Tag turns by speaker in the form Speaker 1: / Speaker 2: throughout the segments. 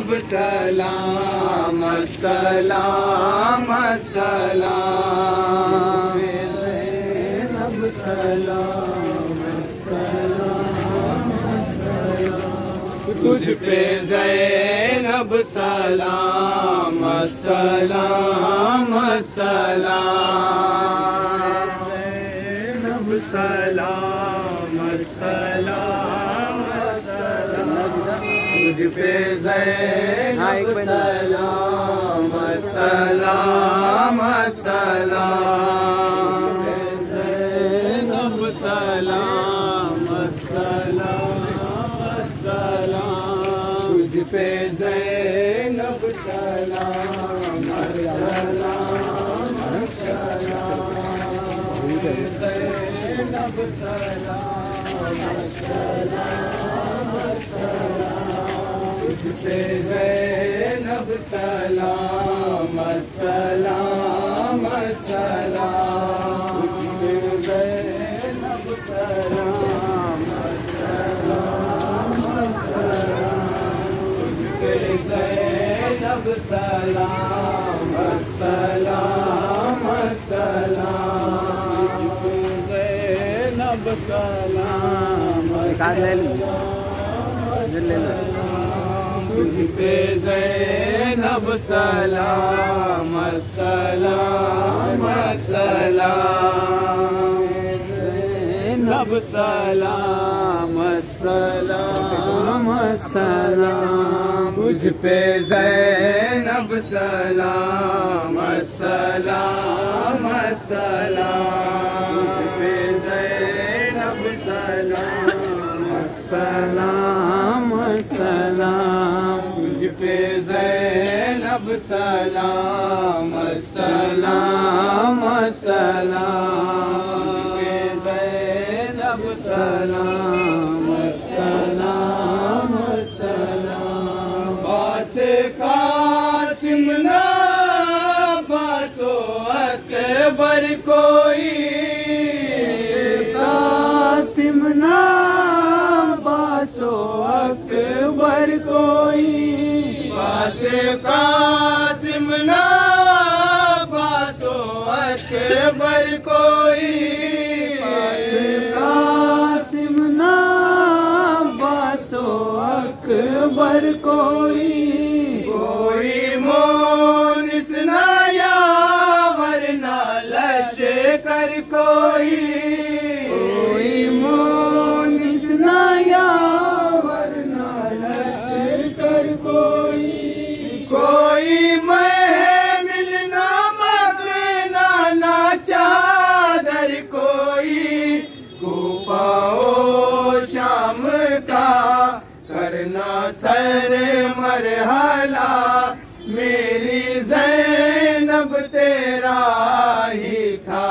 Speaker 1: ज़ैनब सलाम सलाम सलाम, ज़ैनब सलाम सलाम सलाम, तुझ पे ज़ैनब सलाम सलाम सलाम, ज़ैनब सलाम सलाम सलाम, तुझ पे ज़ैनब सलाम सलाम सलाम, ज़ैनब सलाम सलाम सलाम, तुझ पे ज़ैनब सलाम सलाम सलाम, ज़ैनब सलाम सलाम सलाम, तुझ पे ज़ैनब सलाम सलाम सलाम, तुझ पे ज़ैनब सलाम सलाम सलाम, तुझ पे ज़ैनब सलाम सलाम सलाम, तुझ पे ज़ैनब सलाम तुझ पे ज़ैनब सलाम सलाम सलाम, ज़ैनब सलाम सलाम सलाम, तुझ पे ज़ैनब सलाम सलाम सलाम, तुझ पे ज़ैनब सलाम सलाम सलाम, तुझ पे ज़ैनब सलाम सलाम सलाम, ज़ैनब सलाम सलाम सलाम, बास कासिम ना बासो अकबर कोई, कासिम ना बासो अकबर कोई, बास कासिम ना बासो अकबर कोई, बास कासिम ना बासो अकबर कोई, कोई मोनिस ना यावर ना लश्कर कोई, कोई मोनिस ना यावर ना लश्कर कोई, कोई महमिल ना मकना ना चादर कोई, कूफा ओ शाम का करना सर मरहला, मेरी ज़ैनब तेरा ही था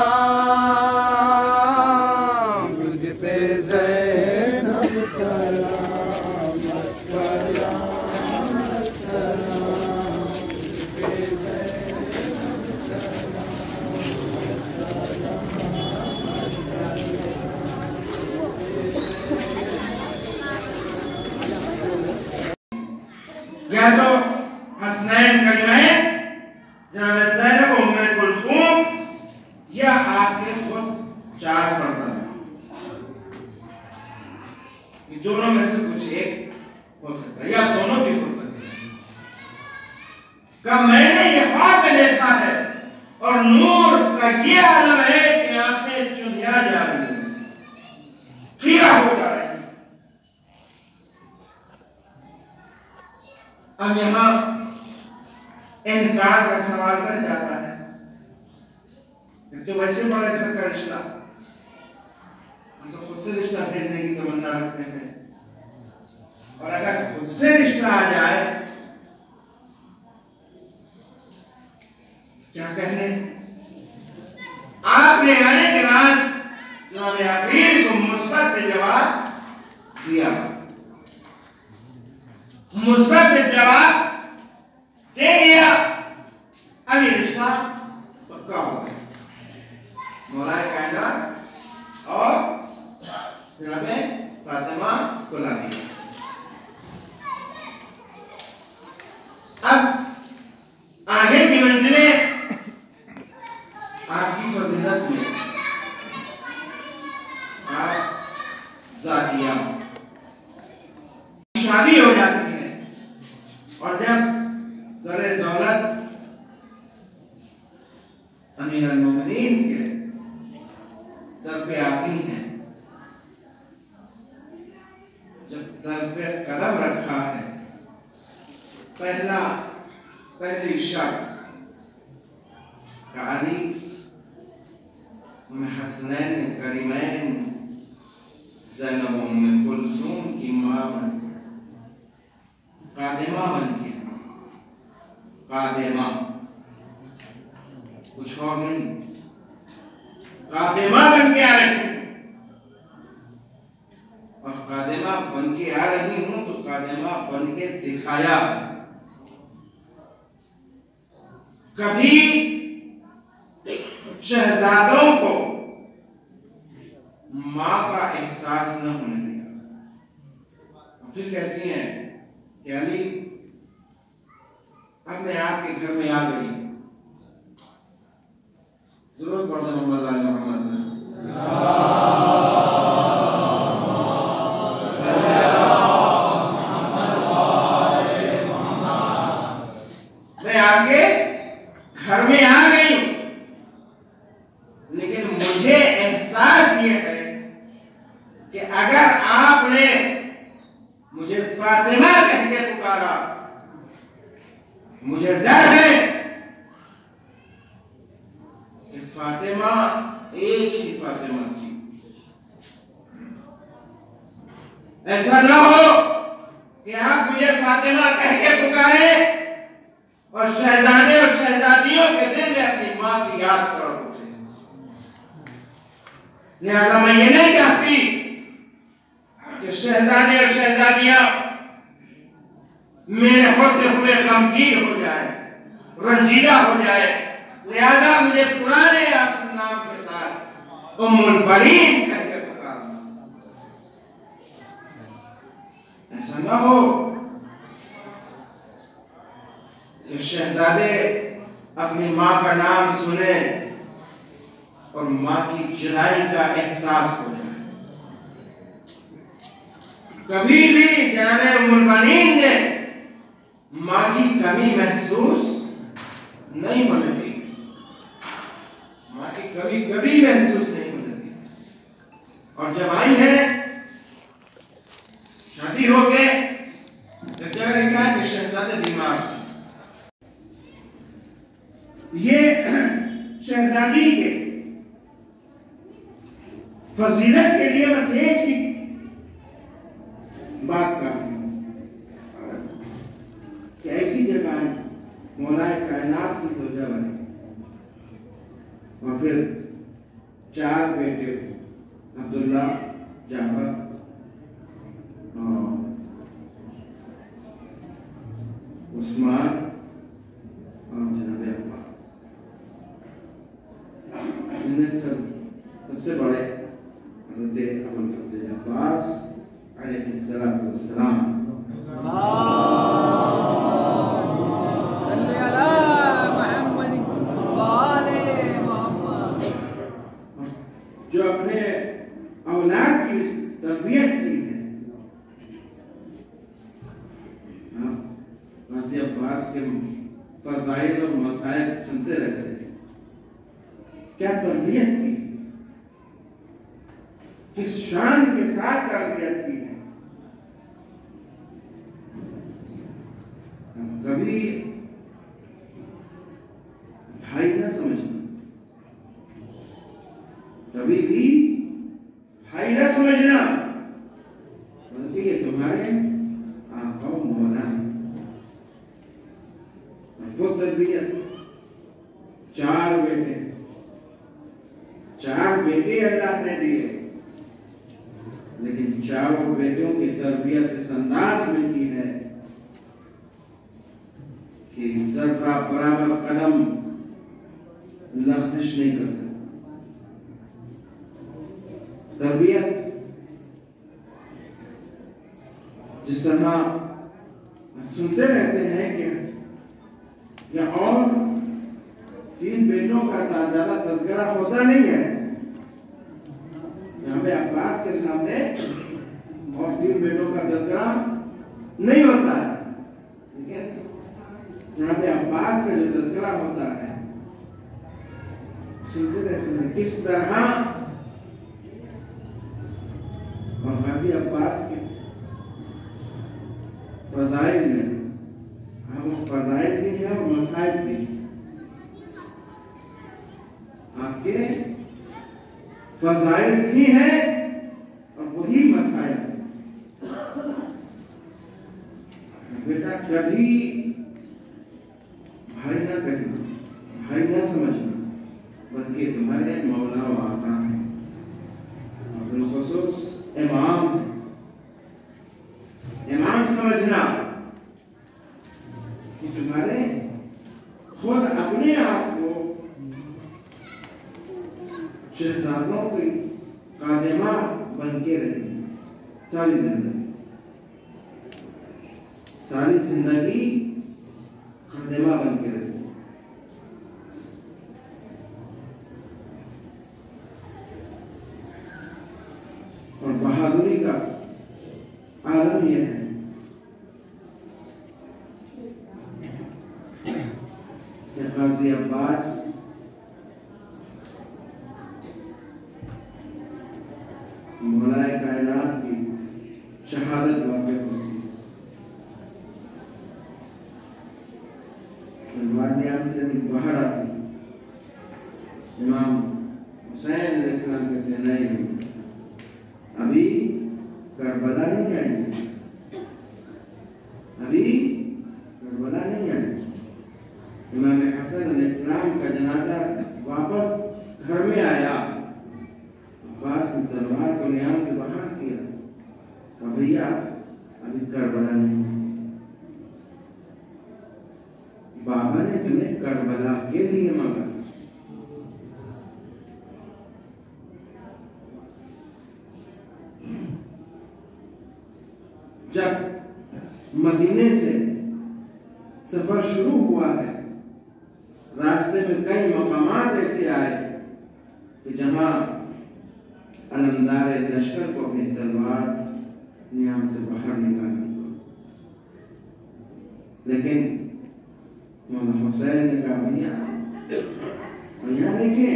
Speaker 1: काम, तुझ पे ज़ैनब सलाम सलाम सलाम, तुझ पे ज़ैनब सलाम। या तो हसनैन करीमैन जनाब ज़ैनब उम्मे कुलसूम, या आपके खुद 4 फर्जंद, दोनों में से कुछ एक हो सकता है या दोनों भी हो सकते हैं। कब मैंने ये ख्वाब देखा है और नूर का ये आलम है कि आंखें चुंधिया जा रही हैं, खीरा हो जा रही हैं। अब यहां इनकार का सवाल रह जाता है, तो वैसे बड़ा घर का रिश्ता, हम तो खुद से रिश्ता भेजने की तमन्ना रखते हैं, और अगर खुद से रिश्ता आ जाए क्या कहने। आपने आने के बाद जनाब अकील को मुस्बत जवाब दिया, मुस्बत जवाब दे दिया, अब ये रिश्ता पक्का हो गया। मौलाए कायनात और जनाब फातिमा गुलामी। हो जाती है। और जब ज़रे दौलत अमीर अल-मोमिनीन के सर पे आती हैं, जब सर पे कदम रखा है, पहली शर्त काली में हसनैन करीमैन ज़ैनब उम्मे कुलसूम की माँ बन कादिमा बन के, कादिमा कुछ और नहीं, कादिमा बन के आ रही हूँ। और कादिमा बन के आ रही हूँ तो कादिमा बन के दिखाया। कभी शहजादों को मां का एहसास न होने दिया। फिर कहती हैं कि अली अब मैं आपके घर में आ गई, जरूर पढ़ते मोहम्मद वाले मोहम्मद मैं आपके घर में आ गई हूं, लेकिन मुझे एहसास ये है कि अगर आपने मुझे फातिमा कह के पुकारा, मुझे डर है कि फातिमा एक ही फातिमा थी। ऐसा न हो कि आप मुझे फातिमा कह के पुकारे और शहजादे और शहजादियों के दिल में अपनी मां की याद फौरन उठे। लिहाजा मैं ये नहीं चाहती कि शहजादे और शहजादियां मेरे होते हुए गमगीन हो जाए, रंजीदा हो जाए। लिहाजा मुझे पुराने आसन नाम के साथ उम्मुल बनीन कह के पुकारना। ऐसा ना हो कि शहजादे अपनी मां का नाम सुने और मां की जुदाई का एहसास हो जाए। कभी भी जनाबे उम्मुल बनीन ने मां की कमी महसूस नहीं होने दी, मां की कभी कभी महसूस नहीं होने दी। और जब आई है, शादी हो गए, जब लिखा है कि शहजादे बीमार थे। ये शहजादी के फजीलत के लिए बस एक ही बात का कि ऐसी जगह है मौलाए कायनात की सोजा बने। और फिर 4 बेटे अब्दुल्ला, जाफर और उस्मान और जनाब अब्बास। इनमें सबसे बड़े हज़रत अबुल फज़ल अब्बास अलैहिस्सलातु वस्सलाम। जो अपने औलाद की तरबियत की है, गाज़ी अब्बास के फ़ज़ाइल और मसाइल सुनते रहते हैं। क्या तरबियत की, किस शान के साथ तरबियत की है। कभी भाई न समझना, कभी भी भाई न समझना, बल्कि ये तुम्हारे आका मौला है। वो तरबियत, 4 बेटे, 4 बेटे अल्लाह ने दिए, लेकिन चारों बेटों की तरबियत इस अंदाज में की है कि जर्रा बराबर कदम लग़्ज़िश नहीं कर सकता। तरबियत जिस तरह सुनते रहते हैं कि या और 3 बेटों का ज्यादा तज़किरा होता नहीं है, यहाँ पे अब्बास के सामने और 3 बेटों का तज़किरा नहीं होता है। जनाब अब्बास का जो तज़किरा होता है, सुनते रहते हैं किस तरह और गाजी अब्बास के फज़ाइल में, वो फज़ाइल भी है और मसाइब भी। आपके फज़ाइल भी है और वही मसाइल। बेटा कभी भारी ना करना, भारी ना समझना, बल्कि तुम्हारे मौला व आका हैं और बिलखुसूस इमाम है। इमाम समझना कि तुम्हारे खुद अपने आप को शहजादों की कादिमा बन के रहे सारी जिंदगी खादिमा बन के रहे। और बहादुरी का आलम यह है कि गाजी अब्बास मौलाए कायनात की शहादत वाक़ई होती है। से बाहर आती, इमाम हुसैन अलैहिस्सलाम कहते हैं नहीं, अभी करबला नहीं आएंगे, अभी करबला नहीं आएंगे। इमाम हसन अलैहिस्सलाम का जनाजा वापस घर में आया, अब्बास ने तलवार को नियाम से बाहर किया, कहा भैया अभी करबला नहीं। बाबा ने तुम्हें करबला के लिए मांगा। जब मदीने से सफर शुरू हुआ है, रास्ते में कई मकामात ऐसे आए कि जहां अलमदार लश्कर को अपनी तलवार नियाम से बाहर निकालनी, लेकिन मौला हुसैन ने कहा भैया, और यहाँ देखें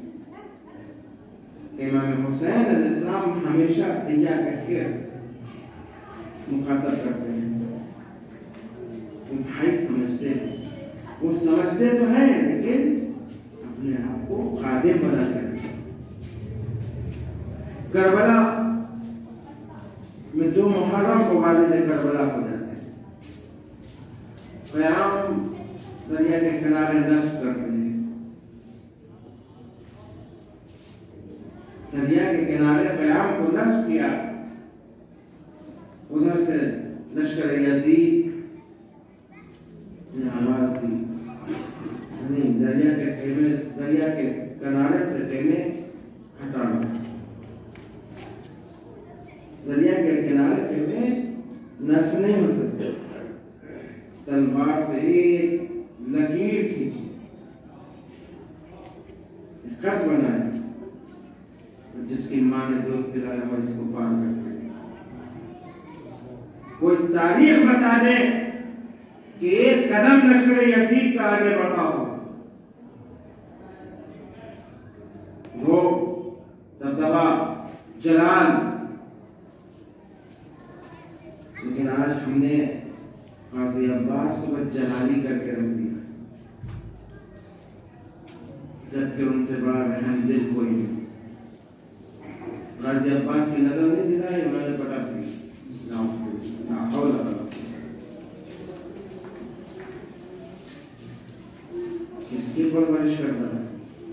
Speaker 1: इमाम हुसैन अलैहिस्सलाम हमेशा भैया कहकर मुखातब करते हैं। भाई समझते हैं, वो समझते तो हैं लेकिन अपने आप को खादिम बना कर। करबला में 2 मुहर्रम को वालिद करबला हो जाते हैं। क़याम दरिया के किनारे नस्ब करते हैं, दरिया के किनारे क़याम को नस्ब किया। उधर से लश्कर यजीद ने आवाज दी, नहीं दरिया के किनारे से खेमे हटाना, दरिया के किनारे खेमे नस्ब नहीं हो सकते। तलवार से एक लकीर खींची, खत बनाया, जिसकी मां ने दूध पिलाया और इसको पार कर दिया। कोई तारीख बता दे कि एक कदम लश्कर यजीद का आगे बढ़ा हो, वो दबदबा जलाल। लेकिन आज हमने गाजी अब्बास को बस जलाली करके रख दिया, जबकि उनसे बड़ा रहमदिल कोई नहीं। गाजी अब्बास की नजर नहीं दिलाई, उन्होंने पटा दी। किसकी परवरिश करता है?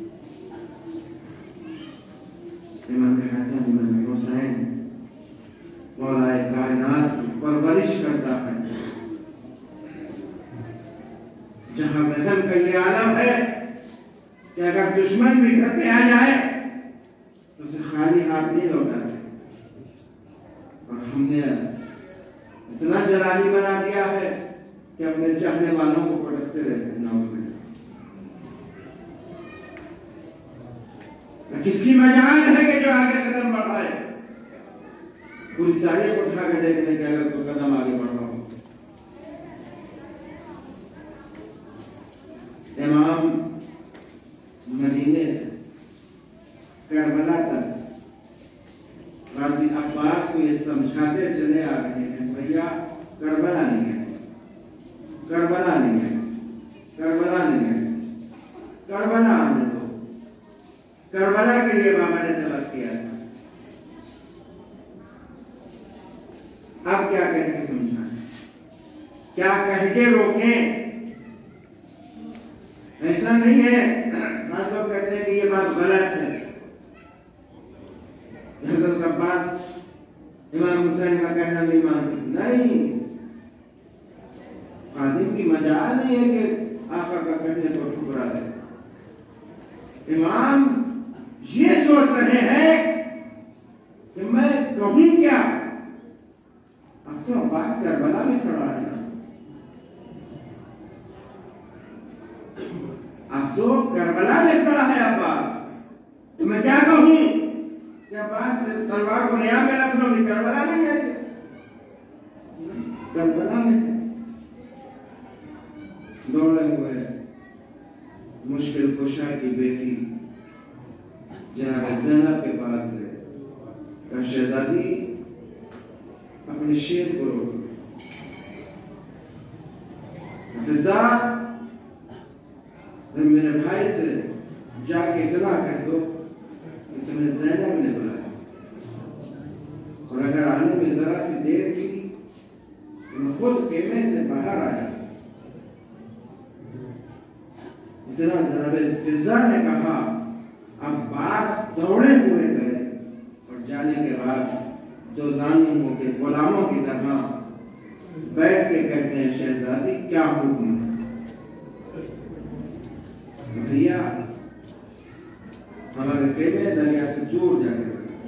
Speaker 1: इमाम हसन इमाम हुसैन मौलाए कायनात की परवरिश करता है। जहां रहम का ये आलम है कि अगर दुश्मन भी घर पे आ जाए तो उसे खाली हाथ नहीं लौटाते। और हमने इतना जलाली बना दिया है कि अपने चाहने वालों को पटकते रहते हैं। किसकी मजाल है कि जो आगे कदम बढ़ाए? पूरी तारीख उठा के देखने के अगर कोई कदम आगे बढ़ रहा हो इमाम मदीने से करबला तक गाजी अब्बास को ये समझाते चले आ रहे हैं, भैया करबला नहीं है, करबला नहीं है, करबला नहीं है, करबला आने दो। करबला के लिए बाबा ने तलब किया था। अब क्या कह के समझाएं, क्या कह के रोकें? ऐसा नहीं है, बात लोग कहते हैं कि ये बात गलत है। हज़रत अब्बास इमाम हुसैन का कहना नहीं मान सकते, नहीं, आदिम की मजाल नहीं है कि आका का कहने को ठुकरा दे। इमाम ये सोच रहे हैं कि मैं कहूं क्या, अब तो अब्बास करबला में खड़ा है ना, अब तो करबला में खड़ा है अब्बास, तो मैं क्या कहूं कि अब्बास तलवार को रिया में रख लो, करबला नहीं है, करबला में दौड़े हुए मुश्किल कुशा की बेटी जनाब ज़ैनब के पास गए, कहा शहजादी अपने शेर को रोको। फिजा मेरे भाई से जाके इतना कह दो कि तुम्हें ज़ैनब ने बुलाया, और अगर आने में जरा सी देर की तो मैं खुद खेमे से बाहर आया। इतना जनाब फिजा ने कहा, अब्बास दौड़े हुए गए और जाने के बाद दो जानों के गुलामों की तरह बैठ के कहते हैं, शहजादी क्या हुक्म है? भैया हमारे खेमे दरिया से दूर जाके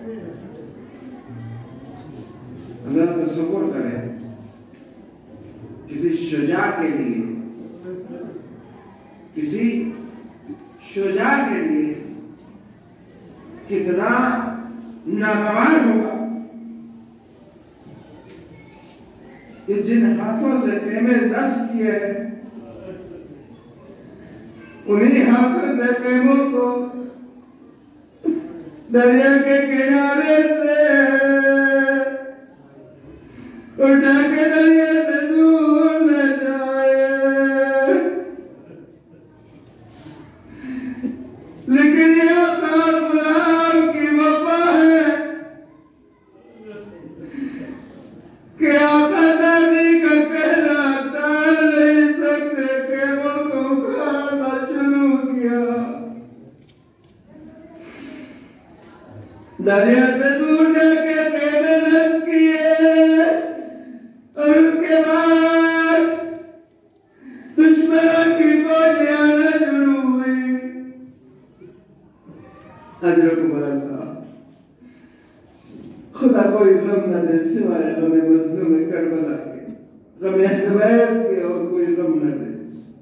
Speaker 1: अगर तस्वीर करें किसी शुजा के लिए, किसी शुजा के लिए कितना नागवार होगा कि जिन हाथों से खेमे नस्ब किए हैं उन्हीं हाथों से खेमों को दरिया के किनारे से उठा के दरिया से दूर ले जाए। लेकिन ये वकार गुलाम की वफा है कि आका दादी का कहना टाल नहीं सकते, खेमों को उखाड़ना शुरू किया, दरिया से दूर जाके खेमे नस्ब किए, और उसके बाद दुश्मनों की फौज आना शुरू हुई। अजरकुम अल्लाह, खुदा कोई गम न दे सिवाय गम मज़लूम करबला के, गम अहल बैत के, और कोई गम न दे।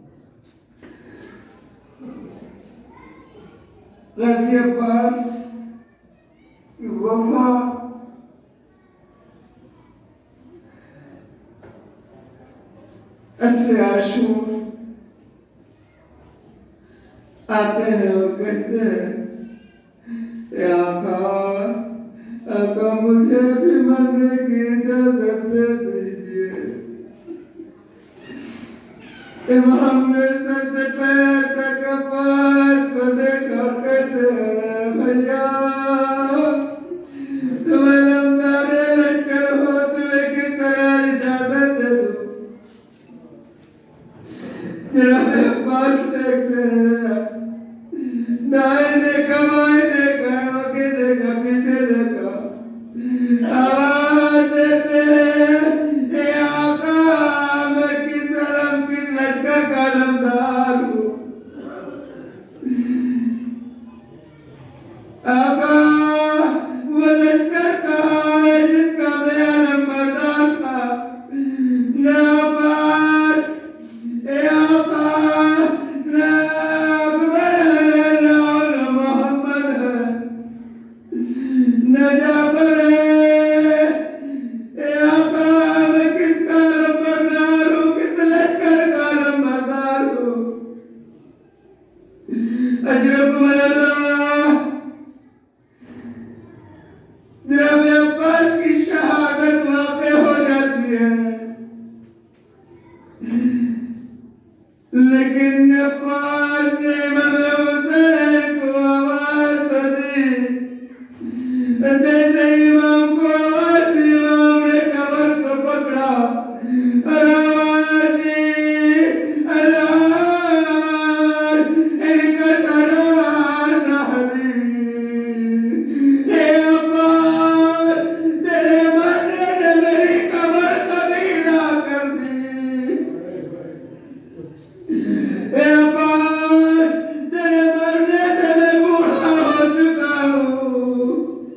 Speaker 1: गाजी अब्बास की वफा असर आशूर आते हैं और कहते हैं, आका मुझे भी मरने की इजाजत दे दीजिए। इमाम ने सर से पैर तक अब्बास को देखा, कहते हैं, भैया तुम्हें लम्बारे लश्कर हो, तुम्हें किस तरह इजाजत दे दूं? जनाब अब्बास देखते हैं, दाएं देखा, बाएं देखा, आगे देखा, पीछे देखा, आवाज देते हैं, ए आका मैं किस लश्कर का लम्बार हूँ। आका वो लश्कर कहाँ है जिसका मैं लम्बरदार था? ना अब्बास, ए आका, ना अकबर है, ना मोहम्मद है। लेकिन अब्बास ने इमाम हुसैन को आवाज तो दी। जैसे इमाम को आवाज दी, इमाम ने कमर को पकड़ा और आवाज दी, अल्लाह इनका सरा हे अब्बास, तेरे मरने ने मेरी कमर कबीला कर दी। हे अब्बास, तेरे मरने से मैं बूढ़ा हो चुका हूँ।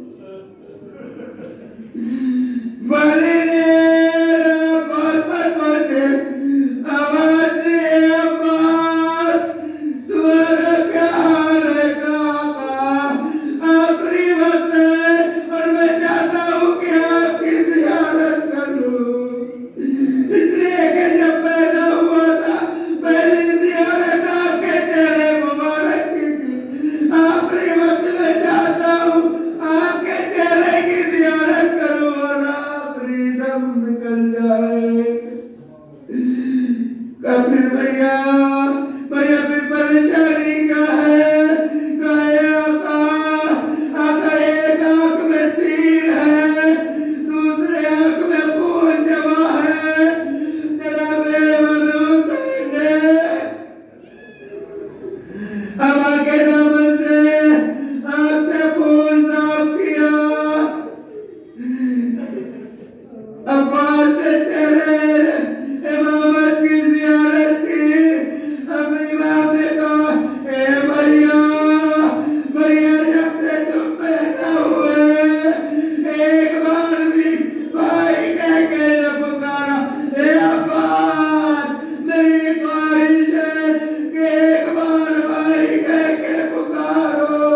Speaker 1: वाली ने अब्बास पर पहुंचे, आवाज दी, अब्बास तुम्हारा क्या हाल है काका? आखिरी वक्त है और मैं चाहता हूँ कि आपकी ज़ियारत कर लूँ, इसलिए कि जब पैदा हुआ था पहली ज़ियारत आपके चेहरे मुबारक की थी। आखिरी वक्त में चाहता हूँ आपके चेहरे की ज़ियारत करूँ और आखिरी दम निकल जाए। फिर भैया फिर परेशानी क्या है? कहे आका एक आंख में तीर है, दूसरे आंख में खून जमा है। जनाब इमाम हुसैन ने हवा के दामन से आंख से खून साफ किया। अब्बास ने चेहरे इमामत की ज़ियारत की। अब इमाम ने कहा, ए भैया जब से तुम पैदा हुए एक बार भी भाई कह के न पुकारा। ए अब्बास, मेरी ख्वाहिश है कि एक बार भाई कह के पुकारो।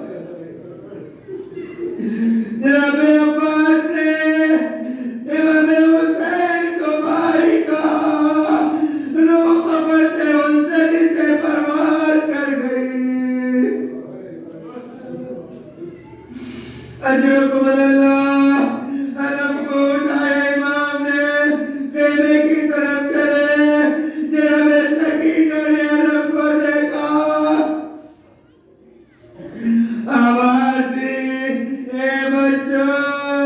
Speaker 1: जनाब अब्बास ने इमाम हुसैन को भाई कहा। रूह कब्र से उनसरी से परवाज़ कर गई। अजरकुमुल्लाह, अलम को उठाया इमाम ने, खेमे की तरफ चले। जनाब सकीना ने अलम को देखा, आवाज दी, ए बच्चों,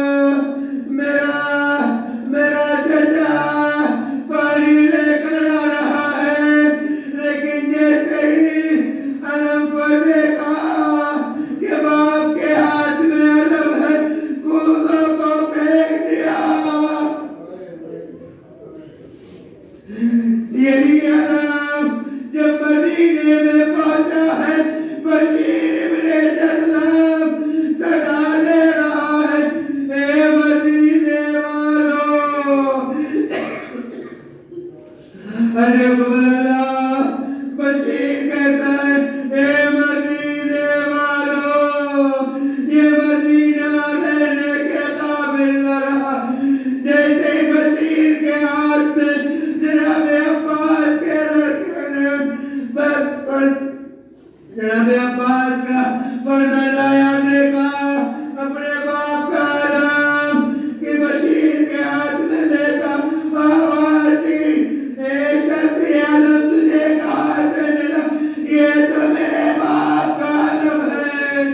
Speaker 1: मेरा चचा पानी लेकर आ रहा है। लेकिन जैसे ही अलम को देखा कि बाप के हाथ में अलम है, कूदों को फेंक दिया। यही अलम जब मदीने में पहुंचा है, बशीर इब्ने असलम सदा दे रहा है, ए मदीने वालों। अजरकुमुल्लाह, बशीर कहता है, ए मदीने वालों, ये मदीना रहने के काबिल न रहा। जैसे ही बशीर के हाथ में जनाब अब्बास के लड़के ने जनाब अब्बास का पर्दा लाया, देखा अपने बाप का अलम कि बशीर के हाथ में देखा। आवाज दी, ए शख्स, ये अलम तुझे कहाँ से मिला? ये तो मेरे बाप का अलम है।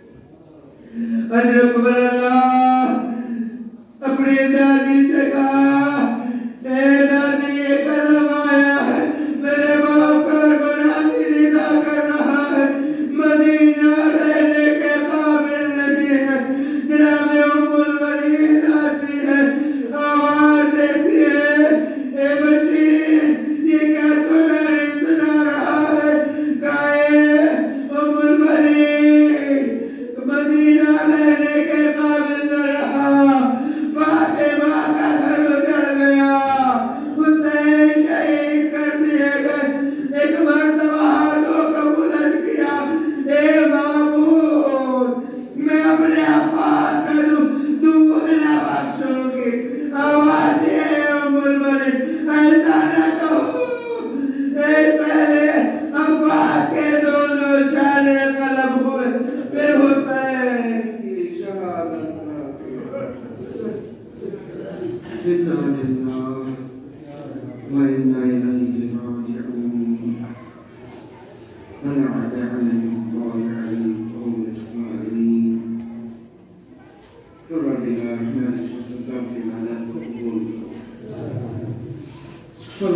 Speaker 1: अजरकुमुल्लाह, अपनी दादी से कहा, ए दादी, ये कलम आया है, मेरे बाप का गुनाह निदा कर रहा है, मदीना रहने के काबिल नहीं है। जनाब उम्मुल वलीद आती है, आवाज देती है, ए बशीर, ये क्या सुना रहा है? गाए उम्मुल वलीद, मदीना रहने के काबिल न रहा। फातिमा का घर उजड़ गया, हुसैन शहीद कर दिए गए। एक मर्तबा हाथों को बुलंद किया, ए मामूद, मैं अपने अब्बास का दूध न बख्शूंगी। आवाज दिए उम्मुल वलीद, ऐसा न कहो। पहले अब्बास के दोनों शाने कलम हुए, फिर हुसैन की शहादत। इन्ना लिल्लाह व इन्ना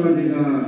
Speaker 1: परवरदिगार।